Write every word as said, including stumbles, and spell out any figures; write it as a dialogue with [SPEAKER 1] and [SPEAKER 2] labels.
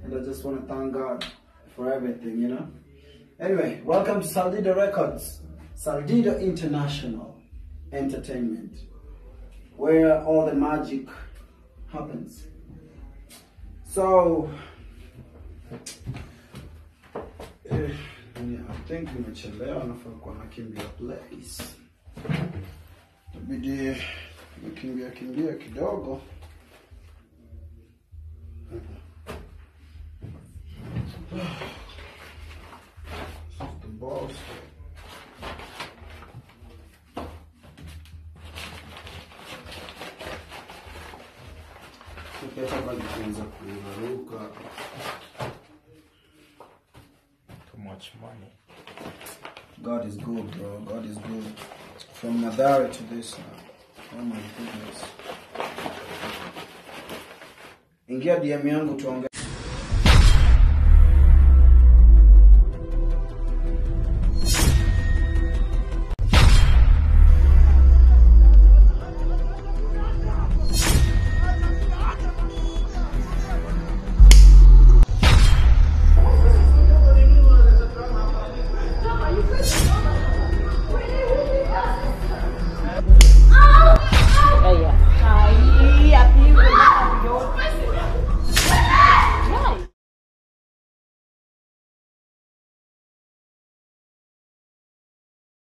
[SPEAKER 1] And I just want to thank God for everything, you know. Anyway, welcome to Saldido Records, Saldido International Entertainment, where all the magic happens. So, eh, I think nimechelewa, nafaa kuwa nakimbia place. Tabidi nikimbia kimbia kidogo. This is the boss.
[SPEAKER 2] Too much money.
[SPEAKER 1] God is good, bro. God is good. From Madara to this now. Oh my goodness. Ingia D M yangu tuongee.